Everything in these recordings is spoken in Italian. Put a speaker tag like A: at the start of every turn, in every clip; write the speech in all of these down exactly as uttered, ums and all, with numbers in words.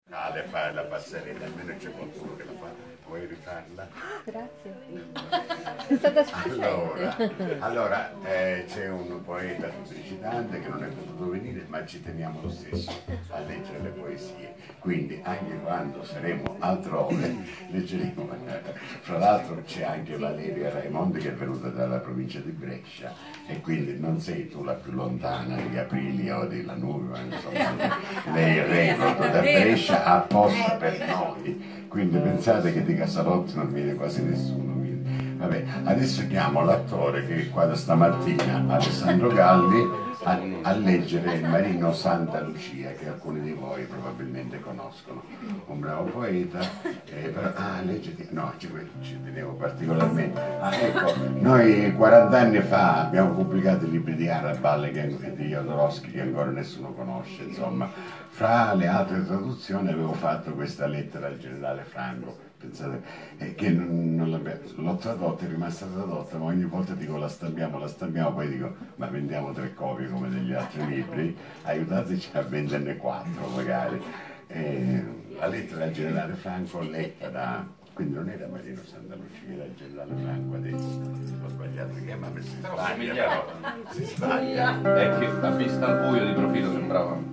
A: Ah, le fai la passerella, almeno c'è qualcuno che la fa. Vuoi rifarla?
B: Grazie. È stata sufficiente.
A: Allora, allora eh, c'è un poeta pubblicitante che non è potuto venire, ma ci teniamo lo stesso a leggere le poesie. Quindi anche quando saremo altrove leggeremo. Fra l'altro c'è anche Valeria Raimondi che è venuta dalla provincia di Brescia e quindi non sei tu la più lontana di Aprilia o di Lanuvi, ma insomma lei è venuta da Brescia apposta per noi. Quindi pensate che di Casalotti non viene quasi nessuno. Vabbè, adesso chiamo l'attore che è qua da stamattina, Alessandro Galli, a, a leggere il Marino Santa Lucia, che alcuni di voi probabilmente conoscono. Un bravo poeta, eh, però, ah, leggete, no, ci, ci tenevo particolarmente. Ah, ecco, noi quaranta anni fa abbiamo pubblicato i libri di Arabal e di Jodorowsky che ancora nessuno conosce, insomma. Fra le altre traduzioni avevo fatto questa lettera al generale Franco, pensate, eh, che non, non l'ho tradotta, è rimasta tradotta, ma ogni volta dico la stampiamo, la stampiamo, poi dico ma vendiamo tre copie come degli altri libri, aiutateci a venderne quattro magari. Eh, la lettera al generale Franco letta da, quindi non era Marino Santa Lucia, era il generale Franco, adesso l'ho sbagliato di chiamare, si sbaglia, però si sbaglia.
C: È che a vista al buio di profilo sembrava.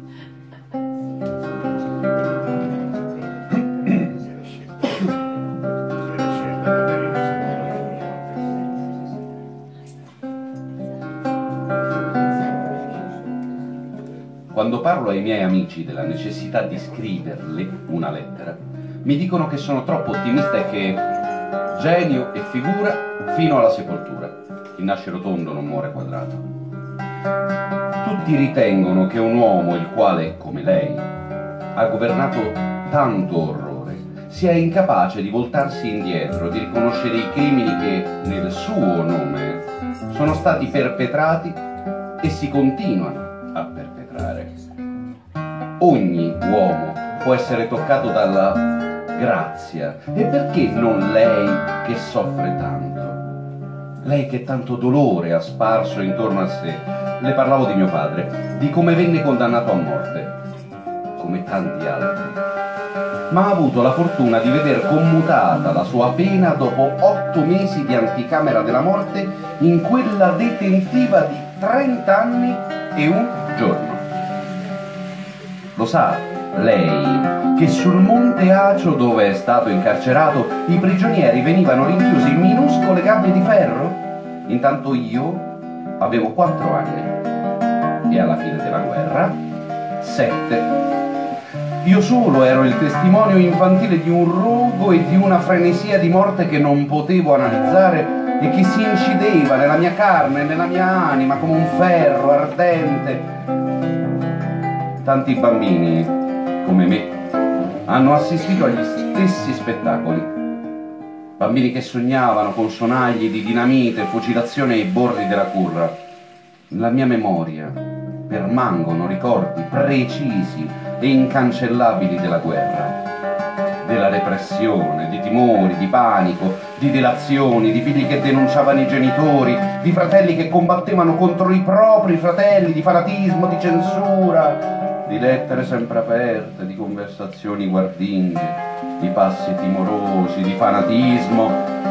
C: Quando parlo ai miei amici della necessità di scriverle una lettera, mi dicono che sono troppo ottimista e che genio e figura fino alla sepoltura. Chi nasce rotondo non muore quadrato. Tutti ritengono che un uomo il quale, come lei, ha governato tanto orrore, sia incapace di voltarsi indietro, di riconoscere i crimini che, nel suo nome, sono stati perpetrati e si continuano a perpetrare. Ogni uomo può essere toccato dalla grazia, e perché non lei che soffre tanto? Lei che tanto dolore ha sparso intorno a sé. Le parlavo di mio padre, di come venne condannato a morte, come tanti altri, ma ha avuto la fortuna di veder commutata la sua pena dopo otto mesi di anticamera della morte in quella detentiva di trenta anni e un giorno. Lo sa lei che sul Monte Acio, dove è stato incarcerato, i prigionieri venivano rinchiusi in minuscole gabbie di ferro? Intanto io avevo quattro anni e alla fine della guerra sette. Io solo ero il testimonio infantile di un rogo e di una frenesia di morte che non potevo analizzare e che si incideva nella mia carne, nella mia anima come un ferro ardente. Tanti bambini, come me, hanno assistito agli stessi spettacoli. Bambini che sognavano con sonagli di dinamite e fucilazione ai bordi della curra. Nella mia memoria permangono ricordi precisi e incancellabili della guerra, della repressione, di timori, di panico, di delazioni, di figli che denunciavano i genitori, di fratelli che combattevano contro i propri fratelli, di fanatismo, di censura, di lettere sempre aperte, di conversazioni guardinghe, di passi timorosi, di fanatismo.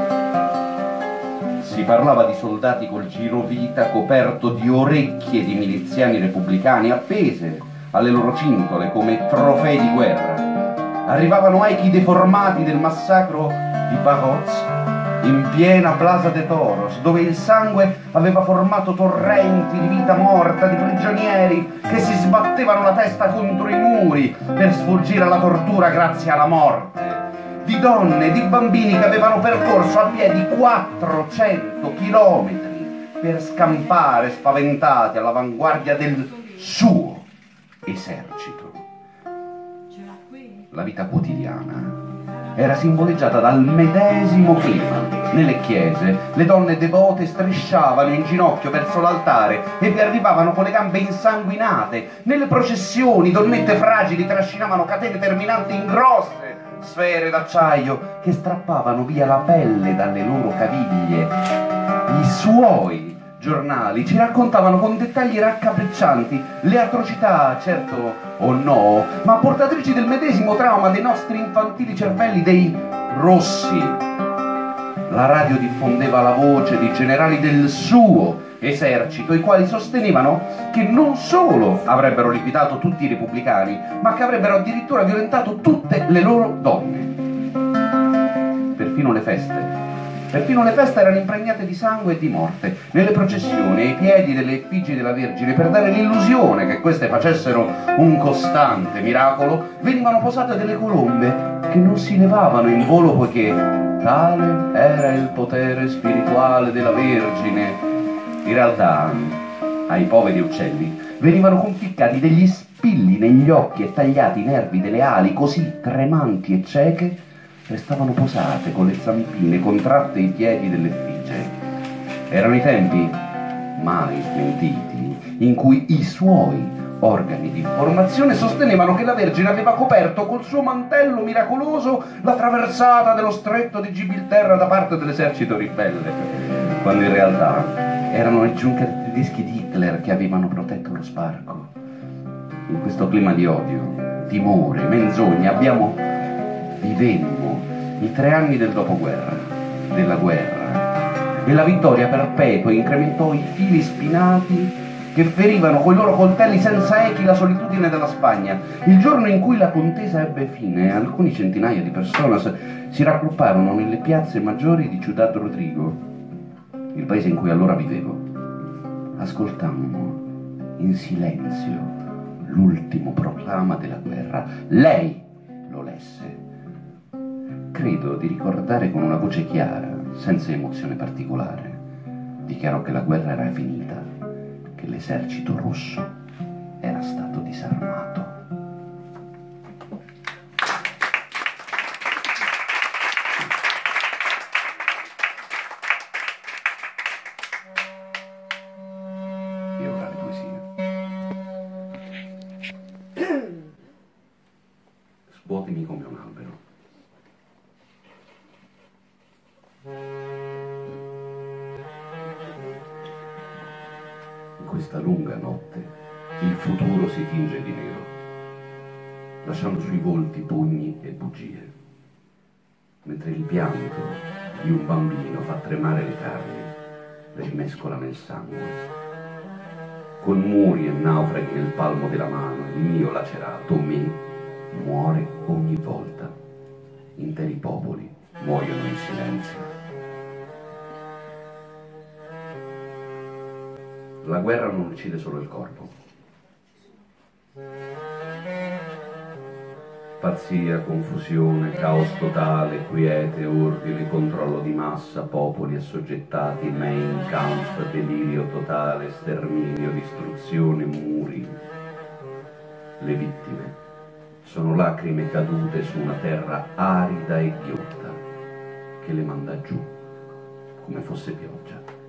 C: Si parlava di soldati col girovita coperto di orecchie di miliziani repubblicani appese alle loro cintole come trofei di guerra. Arrivavano echi deformati del massacro di Baroz in piena Plaza de Toros, dove il sangue aveva formato torrenti di vita morta, di prigionieri che si sbattevano la testa contro i muri per sfuggire alla tortura grazie alla morte, di donne e di bambini che avevano percorso a piedi quattrocento chilometri per scampare spaventati all'avanguardia del suo esercito. La vita quotidiana era simboleggiata dal medesimo clima. Nelle chiese le donne devote strisciavano in ginocchio verso l'altare e vi arrivavano con le gambe insanguinate. Nelle processioni donnette fragili trascinavano catene terminanti in grosse sfere d'acciaio che strappavano via la pelle dalle loro caviglie. I suoi giornali ci raccontavano con dettagli raccapriccianti le atrocità, certo o no, ma portatrici del medesimo trauma dei nostri infantili cervelli, dei rossi. La radio diffondeva la voce di generali del suo esercito, i quali sostenevano che non solo avrebbero liquidato tutti i repubblicani, ma che avrebbero addirittura violentato tutte le loro donne. Perfino le feste. Perfino le feste erano impregnate di sangue e di morte. Nelle processioni, ai piedi delle effigi della Vergine, per dare l'illusione che queste facessero un costante miracolo, venivano posate delle colombe che non si levavano in volo poiché tale era il potere spirituale della Vergine. In realtà, ai poveri uccelli venivano conficcati degli spilli negli occhi e tagliati i nervi delle ali, così tremanti e cieche restavano posate con le zampine contratte ai piedi dell'effigie. Erano i tempi, mai smentiti, in cui i suoi organi di informazione sostenevano che la Vergine aveva coperto col suo mantello miracoloso la traversata dello stretto di Gibilterra da parte dell'esercito ribelle, quando in realtà erano i Junker tedeschi di Hitler che avevano protetto lo sbarco. In questo clima di odio, timore, menzogne, abbiamo, vivemmo i tre anni del dopoguerra, della guerra, e la vittoria perpetua incrementò i fili spinati che ferivano coi loro coltelli senza echi la solitudine della Spagna. Il giorno in cui la contesa ebbe fine, alcuni centinaia di persone si raggrupparono nelle piazze maggiori di Ciudad Rodrigo, il paese in cui allora vivevo. Ascoltammo in silenzio l'ultimo proclama della guerra. Lei lo lesse. Credo di ricordare con una voce chiara, senza emozione particolare. Dichiarò che la guerra era finita, che l'esercito rosso era stato disarmato. Svuotimi come un albero. In questa lunga notte il futuro si tinge di nero, lasciando sui volti pugni e bugie, mentre il pianto di un bambino fa tremare le carni, le rimescola nel sangue. Con muri e naufraghi nel palmo della mano, il mio lacerato me muore ogni volta. Interi popoli muoiono in silenzio. La guerra non uccide solo il corpo. Pazzia, confusione, caos totale, quiete, ordine, controllo di massa, popoli assoggettati, Mein Kampf, delirio totale, sterminio, distruzione, muri. Le vittime sono lacrime cadute su una terra arida e ghiotta che le manda giù come fosse pioggia.